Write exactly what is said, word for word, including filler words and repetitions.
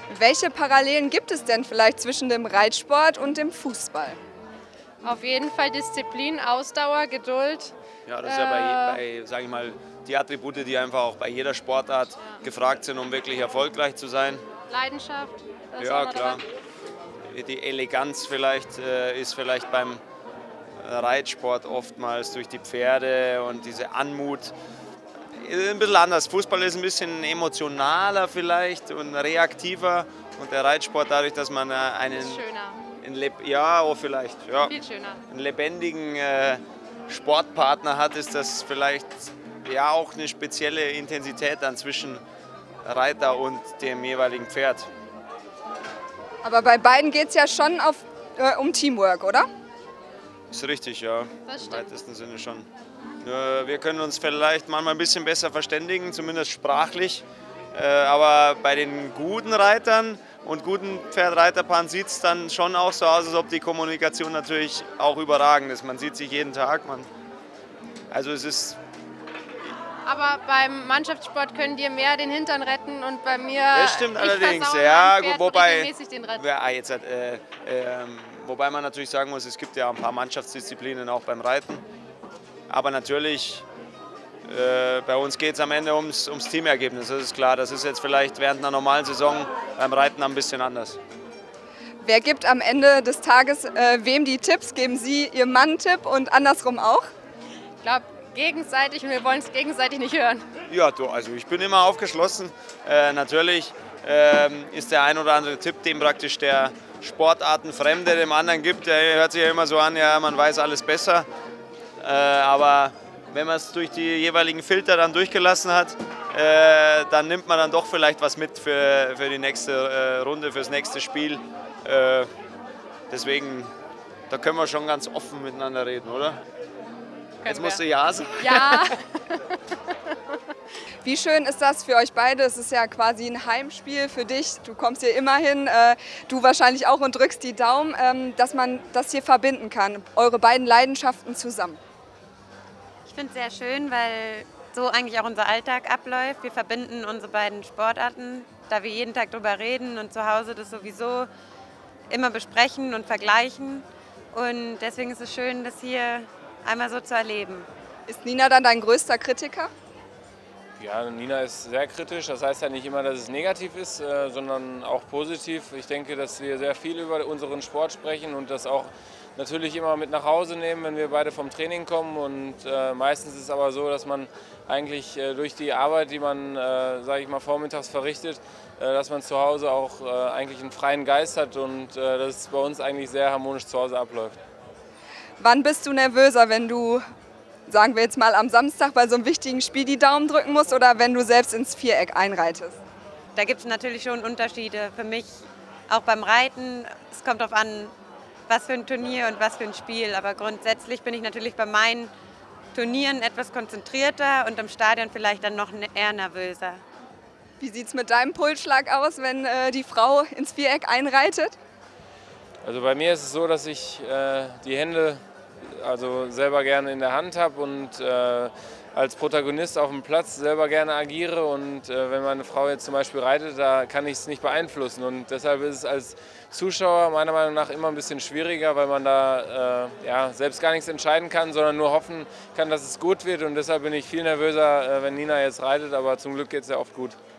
Welche Parallelen gibt es denn vielleicht zwischen dem Reitsport und dem Fußball? Auf jeden Fall Disziplin, Ausdauer, Geduld. Ja, das ist ja bei, bei sage ich mal, die Attribute, die einfach auch bei jeder Sportart ja. gefragt sind, um wirklich erfolgreich zu sein. Leidenschaft. Ja, klar. Die Eleganz vielleicht äh, ist vielleicht beim Reitsport oftmals durch die Pferde und diese Anmut ein bisschen anders. Fußball ist ein bisschen emotionaler vielleicht und reaktiver und der Reitsport dadurch, dass man einen, einen ja, oh vielleicht, ja, Viel schöner. einen lebendigen äh, Sportpartner hat, ist das vielleicht ja auch eine spezielle Intensität dann zwischen Reiter und dem jeweiligen Pferd. Aber bei beiden geht es ja schon auf, äh, um Teamwork, oder? Ist richtig, ja. Das stimmt. Im weitesten Sinne schon. Wir können uns vielleicht manchmal ein bisschen besser verständigen, zumindest sprachlich. Aber bei den guten Reitern und guten Pferdreiterpaaren sieht es dann schon auch so aus, als ob die Kommunikation natürlich auch überragend ist. Man sieht sich jeden Tag. Man also es ist Aber beim Mannschaftssport können dir mehr den Hintern retten und bei mir. Das stimmt ich allerdings, ja. Pferd Wobei, den Rennen. ja, jetzt, äh, äh, wobei man natürlich sagen muss, es gibt ja ein paar Mannschaftsdisziplinen auch beim Reiten. Aber natürlich, äh, bei uns geht es am Ende ums, ums Teamergebnis, das ist klar. Das ist jetzt vielleicht während einer normalen Saison beim Reiten ein bisschen anders. Wer gibt am Ende des Tages äh, wem die Tipps? Geben Sie Ihrem Mann einen Tipp und andersrum auch? Ich glaube, gegenseitig und wir wollen es gegenseitig nicht hören. Ja, du, also ich bin immer aufgeschlossen. Äh, natürlich äh, ist der ein oder andere Tipp, den praktisch der Sportartenfremde dem anderen gibt. Der hört sich ja immer so an, ja, man weiß alles besser. Äh, aber wenn man es durch die jeweiligen Filter dann durchgelassen hat, äh, dann nimmt man dann doch vielleicht was mit für, für die nächste äh, Runde, fürs nächste Spiel. Äh, deswegen, da können wir schon ganz offen miteinander reden, oder? Jetzt musst du ja sagen. Ja. Wie schön ist das für euch beide? Es ist ja quasi ein Heimspiel für dich. Du kommst hier immer hin, äh, du wahrscheinlich auch und drückst die Daumen, ähm, dass man das hier verbinden kann, eure beiden Leidenschaften zusammen. Ich finde es sehr schön, weil so eigentlich auch unser Alltag abläuft. Wir verbinden unsere beiden Sportarten, da wir jeden Tag drüber reden und zu Hause das sowieso immer besprechen und vergleichen. Und deswegen ist es schön, das hier einmal so zu erleben. Ist Nina dann dein größter Kritiker? Ja, Nina ist sehr kritisch. Das heißt ja nicht immer, dass es negativ ist, äh, sondern auch positiv. Ich denke, dass wir sehr viel über unseren Sport sprechen und das auch natürlich immer mit nach Hause nehmen, wenn wir beide vom Training kommen. Und äh, meistens ist es aber so, dass man eigentlich äh, durch die Arbeit, die man, äh, sage ich mal, vormittags verrichtet, äh, dass man zu Hause auch äh, eigentlich einen freien Geist hat und äh, dass es bei uns eigentlich sehr harmonisch zu Hause abläuft. Wann bist du nervöser, wenn du, sagen wir jetzt mal am Samstag bei so einem wichtigen Spiel die Daumen drücken musst oder wenn du selbst ins Viereck einreitest? Da gibt es natürlich schon Unterschiede. Für mich auch beim Reiten, es kommt darauf an, was für ein Turnier und was für ein Spiel. Aber grundsätzlich bin ich natürlich bei meinen Turnieren etwas konzentrierter und im Stadion vielleicht dann noch eher nervöser. Wie sieht es mit deinem Pulsschlag aus, wenn äh, die Frau ins Viereck einreitet? Also bei mir ist es so, dass ich äh, die Hände also selber gerne in der Hand habe und äh, als Protagonist auf dem Platz selber gerne agiere. Und äh, wenn meine Frau jetzt zum Beispiel reitet, da kann ich es nicht beeinflussen. Und deshalb ist es als Zuschauer meiner Meinung nach immer ein bisschen schwieriger, weil man da äh, ja, selbst gar nichts entscheiden kann, sondern nur hoffen kann, dass es gut wird. Und deshalb bin ich viel nervöser, äh, wenn Nina jetzt reitet, aber zum Glück geht es ja oft gut.